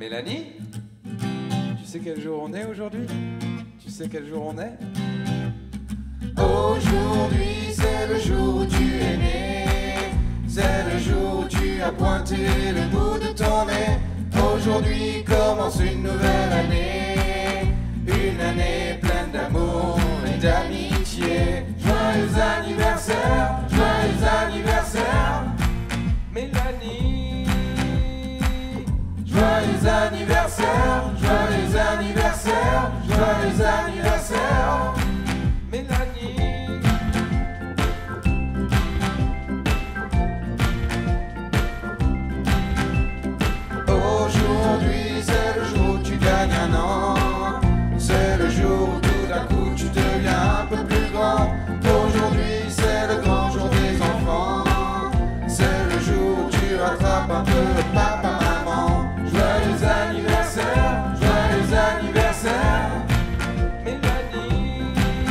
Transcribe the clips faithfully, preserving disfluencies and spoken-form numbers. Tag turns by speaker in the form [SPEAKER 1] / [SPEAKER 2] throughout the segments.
[SPEAKER 1] Mélanie, tu sais quel jour on est aujourd'hui? Tu sais quel jour on est?
[SPEAKER 2] Aujourd'hui c'est le jour où tu es né. C'est le jour où tu as pointé le bout de ton nez. Aujourd'hui commence une nouvelle année. Une année pleine d'amour et d'amitié. Joyeux anniversaire, joyeux anniversaire
[SPEAKER 1] Mélanie,
[SPEAKER 2] joyeux anniversaire, joyeux anniversaire, joyeux anniversaire
[SPEAKER 1] Mélanie.
[SPEAKER 2] Aujourd'hui c'est le jour où tu gagnes un an. C'est le jour où tout d'un coup tu deviens un peu plus grand. Aujourd'hui c'est le grand jour des enfants. C'est le jour où tu rattrapes un peu papa, maman. Joyeux anniversaire, joyeux anniversaire
[SPEAKER 1] Mélanie,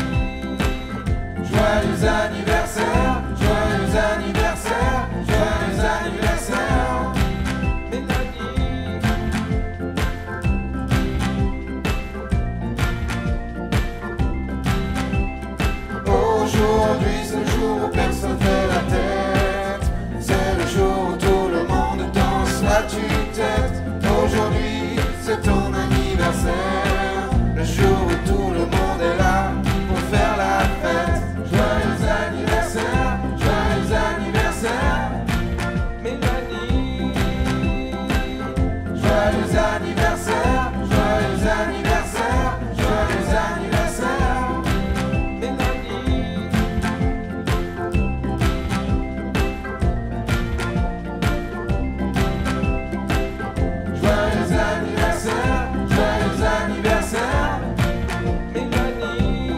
[SPEAKER 2] joyeux anniversaire, joyeux anniversaire, joyeux anniversaire
[SPEAKER 1] Mélanie.
[SPEAKER 2] Aujourd'hui c'est le jour où personne fait la tête. C'est le jour où tout le monde danse la tue-tête. Aujourd'hui c'est ton anniversaire. Le jour où tout le monde est là pour faire la fête. Joyeux anniversaire, joyeux anniversaire
[SPEAKER 1] Mélanie,
[SPEAKER 2] joyeux anniversaire, joyeux anniversaire, joyeux anniversaire
[SPEAKER 1] Mélanie.
[SPEAKER 2] Joyeux anniversaire, joyeux anniversaire
[SPEAKER 1] Mélanie,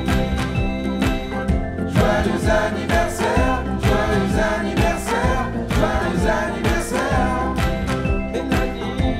[SPEAKER 2] joyeux anniversaire, joyeux anniversaire, joyeux anniversaire
[SPEAKER 1] Mélanie.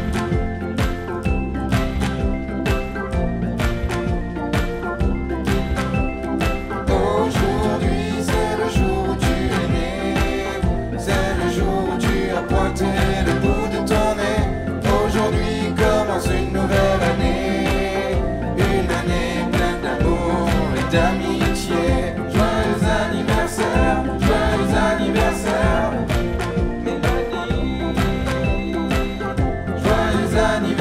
[SPEAKER 2] Aujourd'hui c'est le jour où tu es né. C'est le jour où tu as pointé le bout de ton nez. Aujourd'hui commence une nouvelle année. Une année pleine d'amour et d'amitié. Joyeux anniversaire, joyeux anniversaire
[SPEAKER 1] Mélanie,
[SPEAKER 2] joyeux anniversaire.